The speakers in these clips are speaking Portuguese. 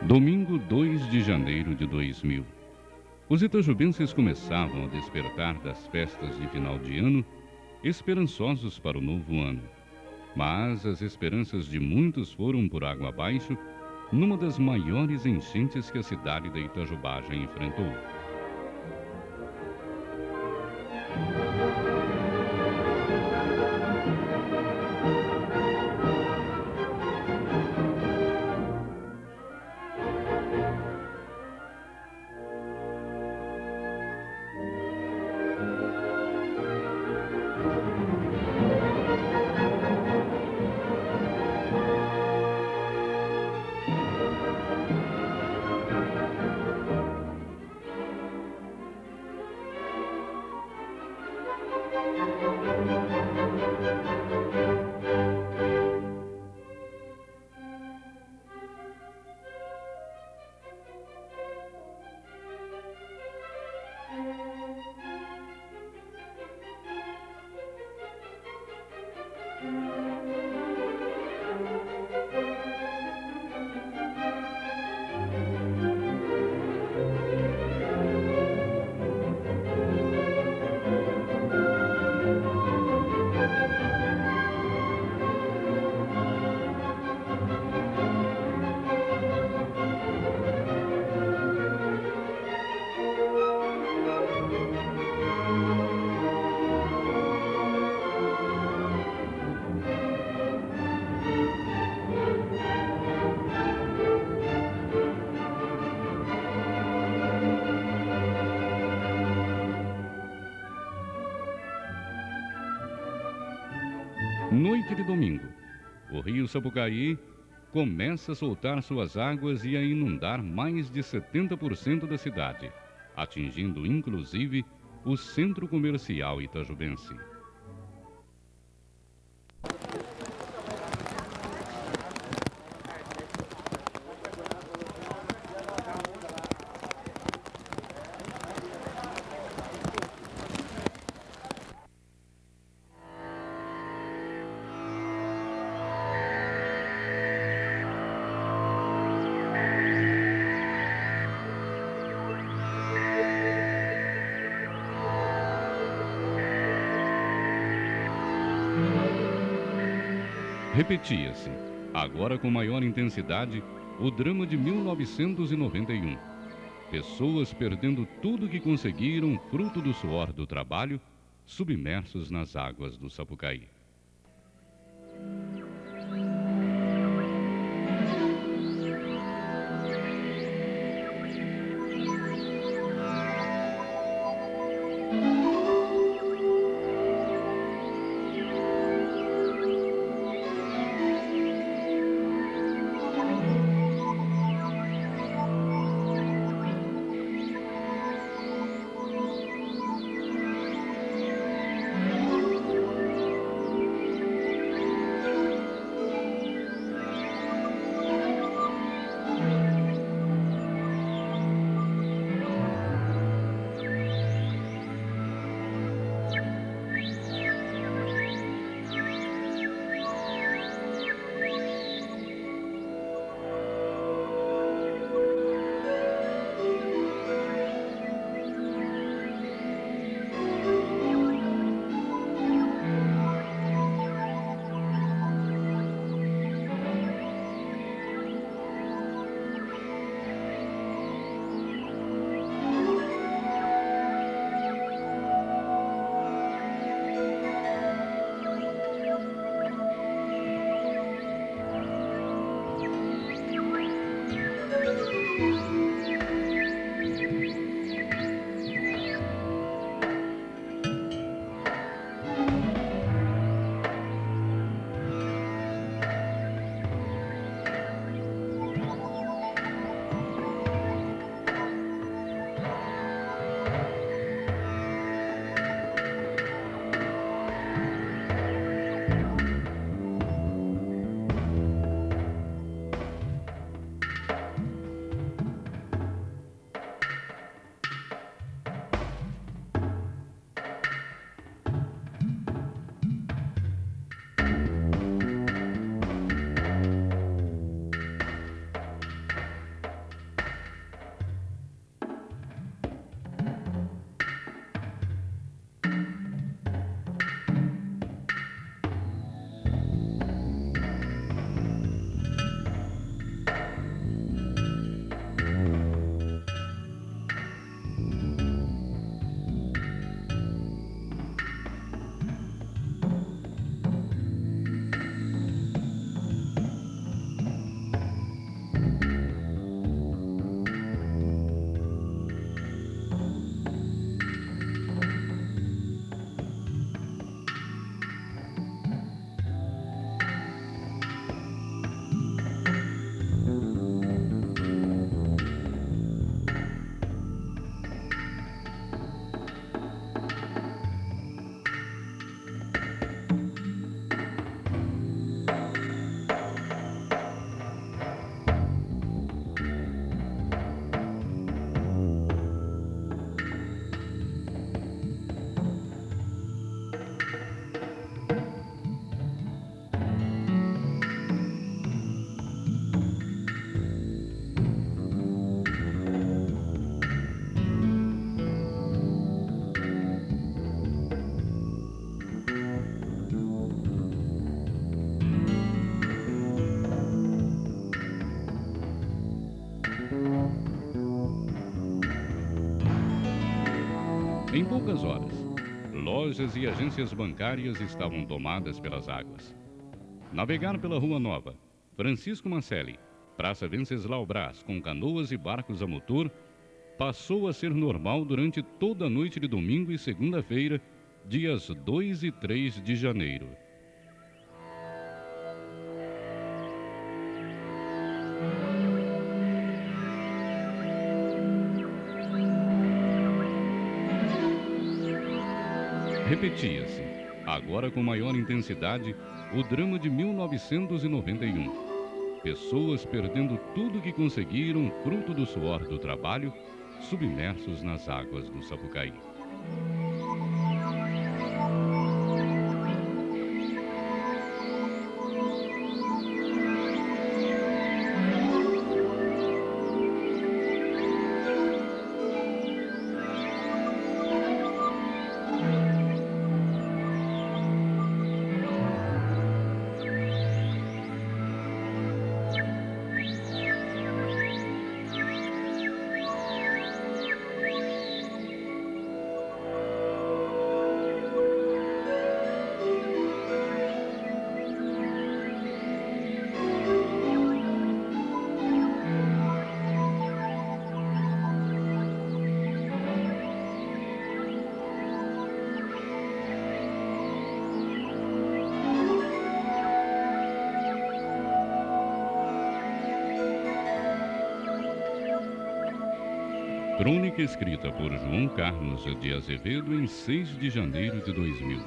Domingo 2 de janeiro de 2000. Os itajubenses começavam a despertar das festas de final de ano, esperançosos para o novo ano. Mas as esperanças de muitos foram por água abaixo numa das maiores enchentes que a cidade da Itajubá já enfrentou. Noite de domingo, o rio Sapucaí começa a soltar suas águas e a inundar mais de 70% da cidade, atingindo inclusive o centro comercial itajubense. Repetia-se, agora com maior intensidade, o drama de 1991. Pessoas perdendo tudo que conseguiram, fruto do suor do trabalho, submersos nas águas do Sapucaí. Em poucas horas, lojas e agências bancárias estavam tomadas pelas águas. Navegar pela Rua Nova, Francisco Mancelli, Praça Venceslau Braz, com canoas e barcos a motor, passou a ser normal durante toda a noite de domingo e segunda-feira, dias 2 e 3 de janeiro. Repetia-se, agora com maior intensidade, o drama de 1991. Pessoas perdendo tudo que conseguiram, fruto do suor do trabalho, submersos nas águas do Sapucaí. Crônica escrita por João Carlos de Azevedo em 6 de janeiro de 2000.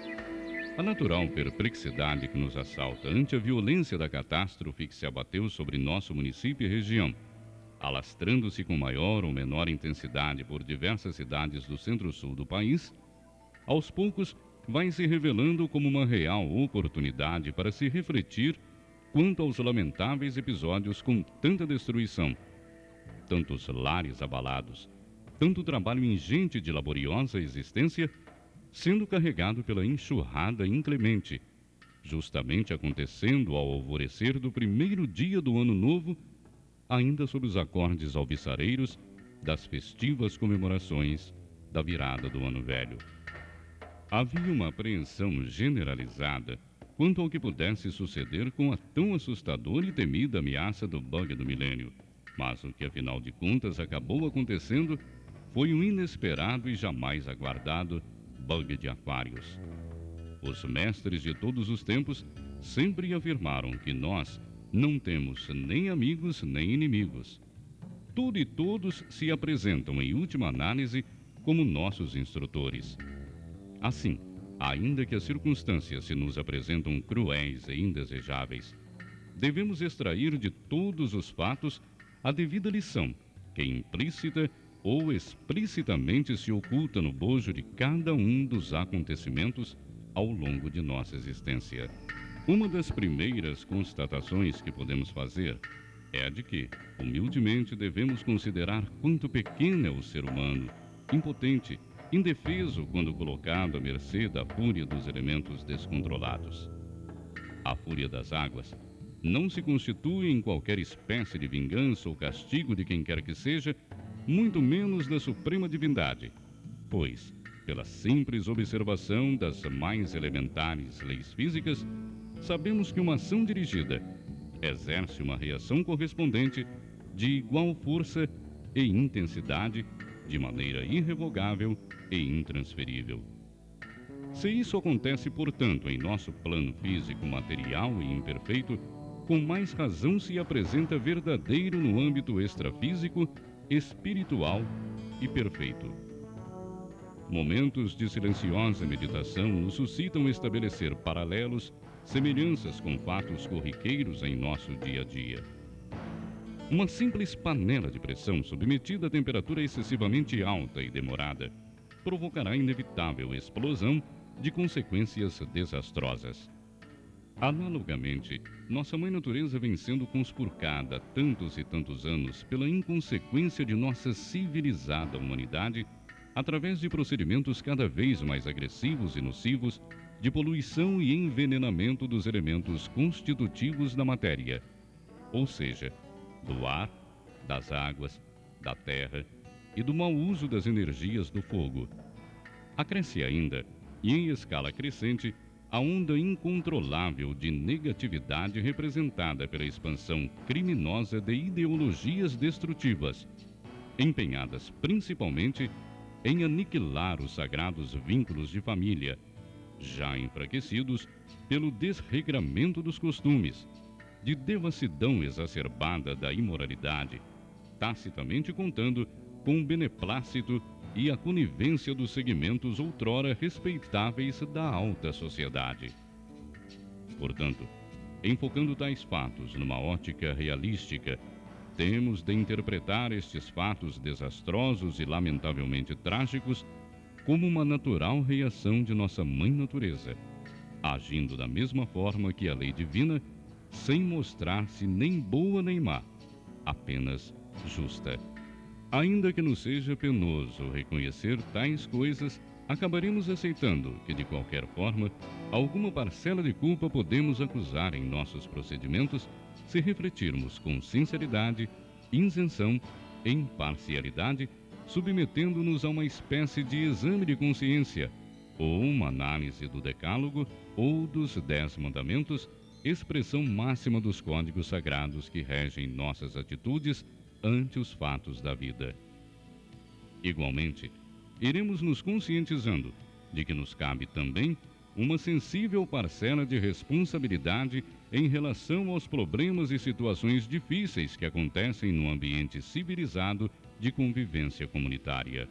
A natural perplexidade que nos assalta ante a violência da catástrofe que se abateu sobre nosso município e região, alastrando-se com maior ou menor intensidade por diversas cidades do centro-sul do país, aos poucos vai se revelando como uma real oportunidade para se refletir quanto aos lamentáveis episódios com tanta destruição, tantos lares abalados, tanto trabalho ingente de laboriosa existência, sendo carregado pela enxurrada inclemente, justamente acontecendo ao alvorecer do primeiro dia do ano novo, ainda sob os acordes alviçareiros das festivas comemorações da virada do ano velho. Havia uma apreensão generalizada quanto ao que pudesse suceder com a tão assustadora e temida ameaça do bug do milênio. Mas o que, afinal de contas, acabou acontecendo foi um inesperado e jamais aguardado bug de aquários. Os mestres de todos os tempos sempre afirmaram que nós não temos nem amigos nem inimigos. Tudo e todos se apresentam, em última análise, como nossos instrutores. Assim, ainda que as circunstâncias se nos apresentam cruéis e indesejáveis, devemos extrair de todos os fatos a devida lição, que implícita ou explicitamente se oculta no bojo de cada um dos acontecimentos ao longo de nossa existência. Uma das primeiras constatações que podemos fazer é a de que, humildemente, devemos considerar quanto pequeno é o ser humano, impotente, indefeso quando colocado à mercê da fúria dos elementos descontrolados. A fúria das águas não se constitui em qualquer espécie de vingança ou castigo de quem quer que seja, muito menos da suprema divindade, pois, pela simples observação das mais elementares leis físicas, sabemos que uma ação dirigida exerce uma reação correspondente de igual força e intensidade, de maneira irrevogável e intransferível. Se isso acontece, portanto, em nosso plano físico, material e imperfeito, com mais razão se apresenta verdadeiro no âmbito extrafísico, espiritual e perfeito. Momentos de silenciosa meditação nos suscitam estabelecer paralelos, semelhanças com fatos corriqueiros em nosso dia a dia. Uma simples panela de pressão submetida a temperatura excessivamente alta e demorada provocará inevitável explosão de consequências desastrosas. Analogamente, nossa mãe natureza vem sendo conspurcada há tantos e tantos anos pela inconsequência de nossa civilizada humanidade através de procedimentos cada vez mais agressivos e nocivos de poluição e envenenamento dos elementos constitutivos da matéria, ou seja, do ar, das águas, da terra e do mau uso das energias do fogo, Acresce ainda, e em escala crescente, a onda incontrolável de negatividade representada pela expansão criminosa de ideologias destrutivas, empenhadas principalmente em aniquilar os sagrados vínculos de família, já enfraquecidos pelo desregramento dos costumes, de devassidão exacerbada da imoralidade, tacitamente contando com o beneplácito e a conivência dos segmentos outrora respeitáveis da alta sociedade. Portanto, enfocando tais fatos numa ótica realística, temos de interpretar estes fatos desastrosos e lamentavelmente trágicos como uma natural reação de nossa mãe natureza, agindo da mesma forma que a lei divina, sem mostrar-se nem boa nem má, apenas justa. Ainda que nos seja penoso reconhecer tais coisas, acabaremos aceitando que, de qualquer forma, alguma parcela de culpa podemos acusar em nossos procedimentos se refletirmos com sinceridade, isenção e imparcialidade, submetendo-nos a uma espécie de exame de consciência ou uma análise do Decálogo ou dos 10 Mandamentos, expressão máxima dos códigos sagrados que regem nossas atitudes ante os fatos da vida. Igualmente, iremos nos conscientizando de que nos cabe também uma sensível parcela de responsabilidade em relação aos problemas e situações difíceis que acontecem no ambiente civilizado de convivência comunitária.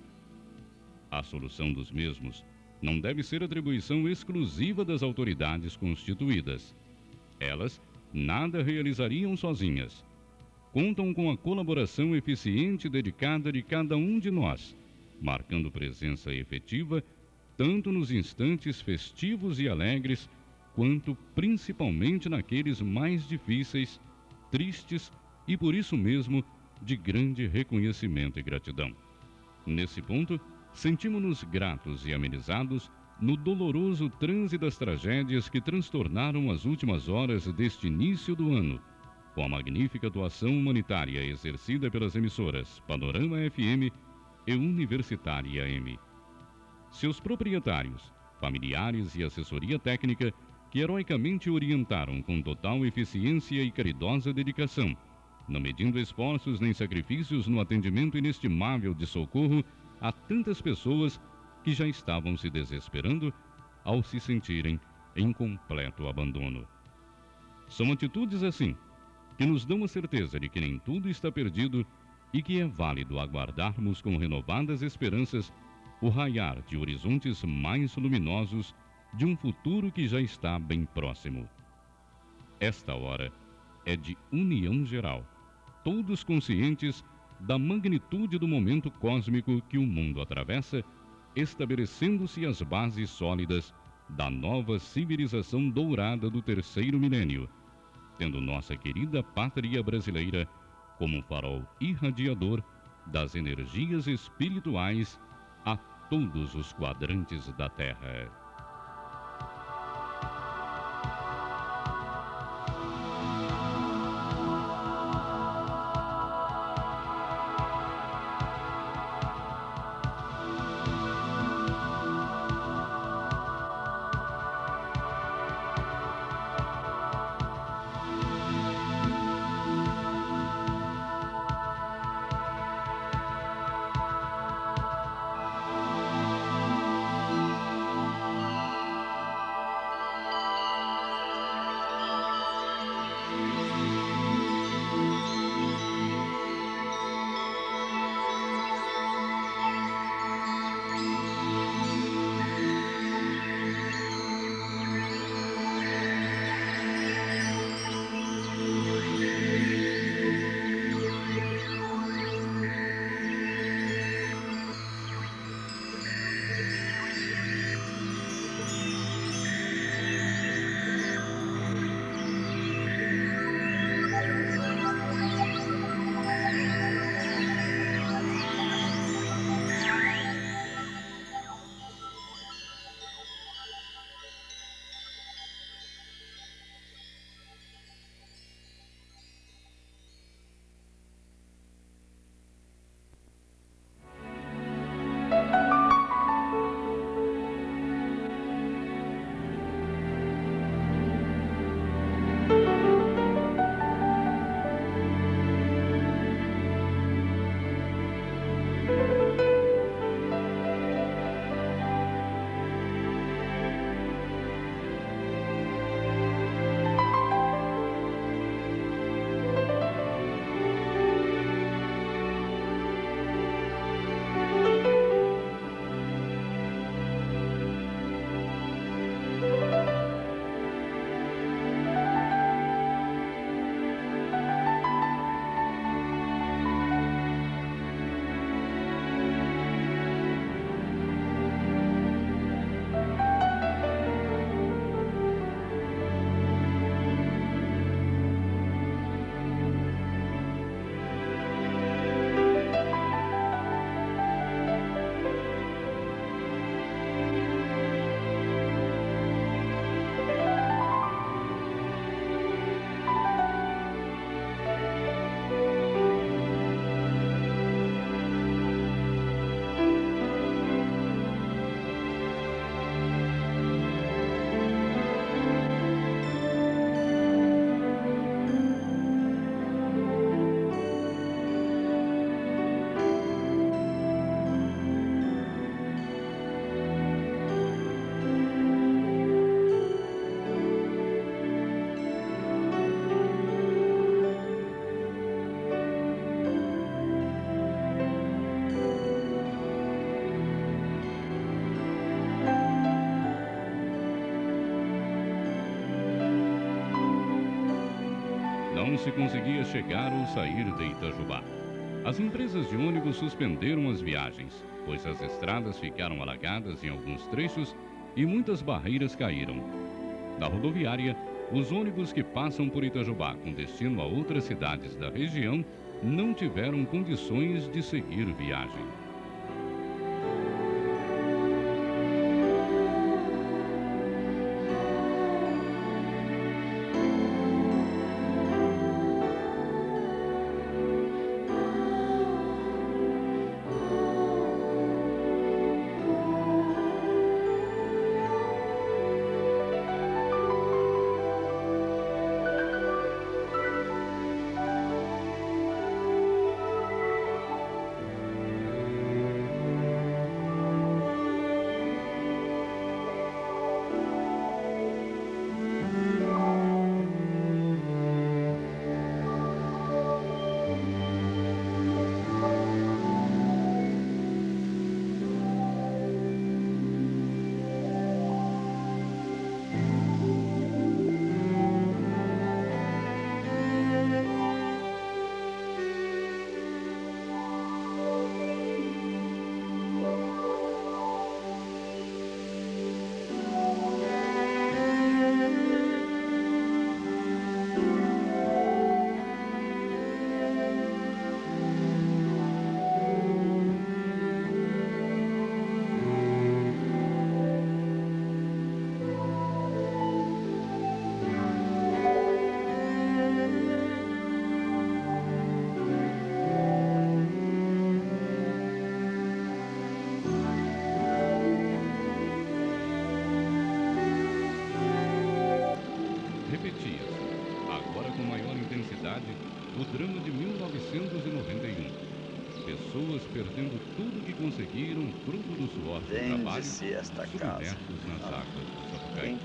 A solução dos mesmos não deve ser atribuição exclusiva das autoridades constituídas. Elas nada realizariam sozinhas. Contam com a colaboração eficiente e dedicada de cada um de nós, marcando presença efetiva tanto nos instantes festivos e alegres, quanto principalmente naqueles mais difíceis, tristes e, por isso mesmo, de grande reconhecimento e gratidão. Nesse ponto, sentimos-nos gratos e amenizados no doloroso transe das tragédias que transtornaram as últimas horas deste início do ano, com a magnífica atuação humanitária exercida pelas emissoras Panorama FM e Universitária AM. Seus proprietários, familiares e assessoria técnica, que heroicamente orientaram com total eficiência e caridosa dedicação, não medindo esforços nem sacrifícios no atendimento inestimável de socorro a tantas pessoas que já estavam se desesperando ao se sentirem em completo abandono. São atitudes assim que nos dão a certeza de que nem tudo está perdido e que é válido aguardarmos com renovadas esperanças o raiar de horizontes mais luminosos de um futuro que já está bem próximo. Esta hora é de união geral, todos conscientes da magnitude do momento cósmico que o mundo atravessa, estabelecendo-se as bases sólidas da nova civilização dourada do terceiro milênio, tendo nossa querida pátria brasileira como um farol irradiador das energias espirituais a todos os quadrantes da Terra. não se conseguia chegar ou sair de Itajubá. As empresas de ônibus suspenderam as viagens, pois as estradas ficaram alagadas em alguns trechos e muitas barreiras caíram. Na rodoviária, os ônibus que passam por Itajubá com destino a outras cidades da região não tiveram condições de seguir viagem. Repetia-se, agora com maior intensidade, o drama de 1991. Pessoas perdendo tudo que conseguiram, fruto do suor do trabalho, submersos nas águas do Sapucaí.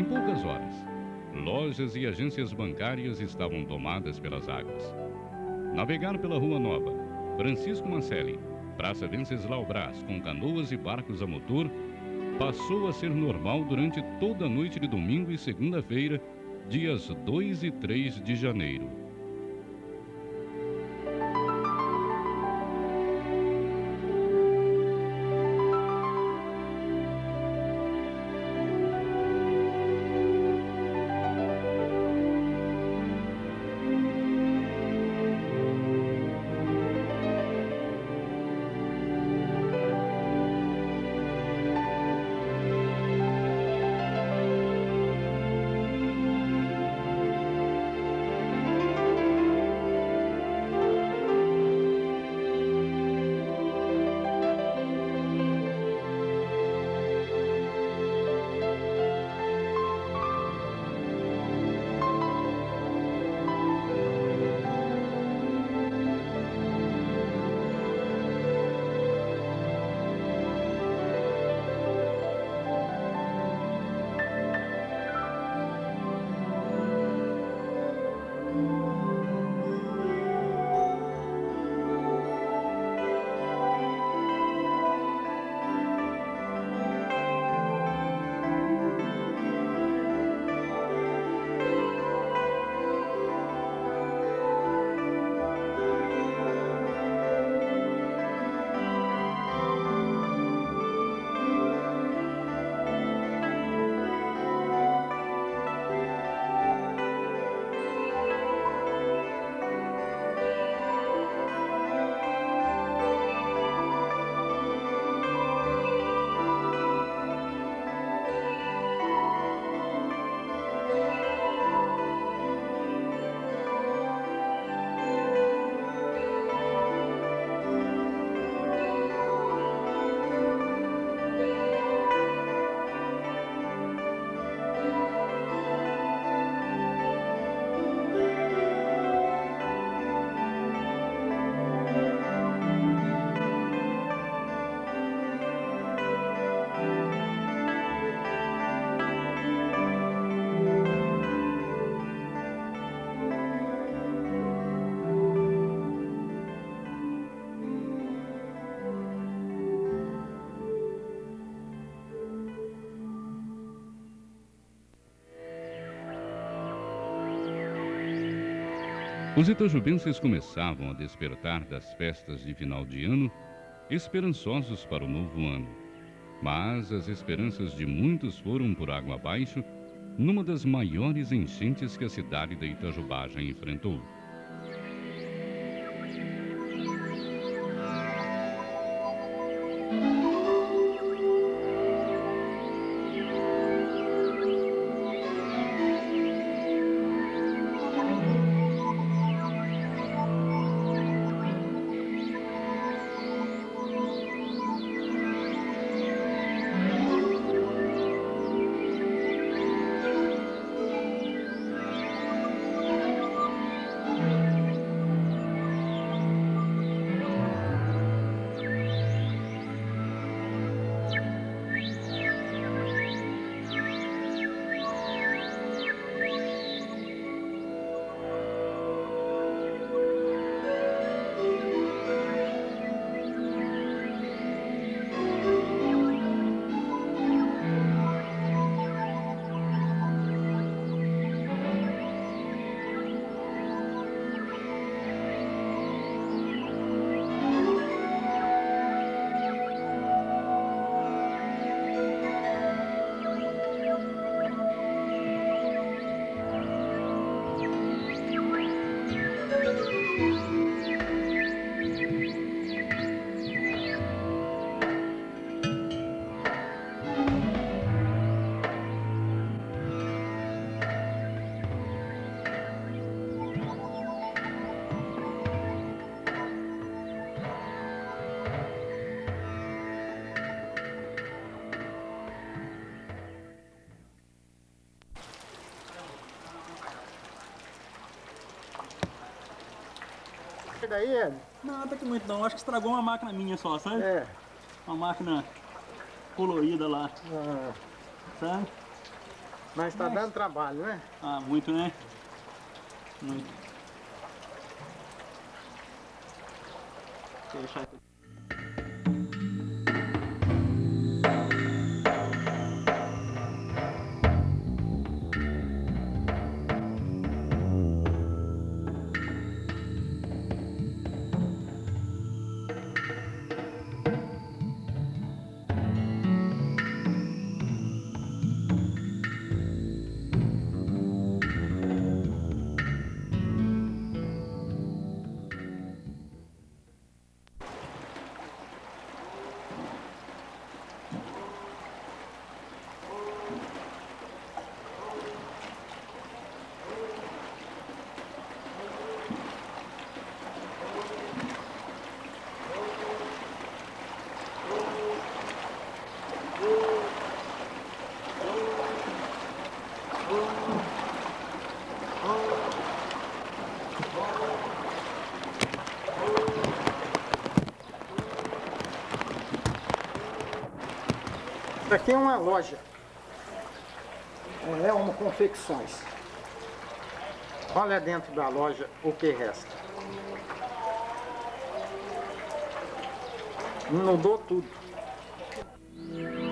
poucas horas, lojas e agências bancárias estavam tomadas pelas águas. Navegar pela Rua Nova, Francisco Macelli, Praça Venceslau Braz, com canoas e barcos a motor, passou a ser normal durante toda a noite de domingo e segunda-feira, dias 2 e 3 de janeiro. Os itajubenses começavam a despertar das festas de final de ano, esperançosos para o novo ano. Mas as esperanças de muitos foram por água abaixo numa das maiores enchentes que a cidade da Itajubá já enfrentou. Daí, Ed? Não, até que muito não. Acho que estragou uma máquina minha só, sabe? É. Uma máquina colorida lá. Ah. Sabe? Mas tá dando trabalho, né? Ah, muito, né? Muito. Vou deixar aqui. Isso aqui é uma loja. É uma confecções. Olha dentro da loja o que resta. Mudou tudo.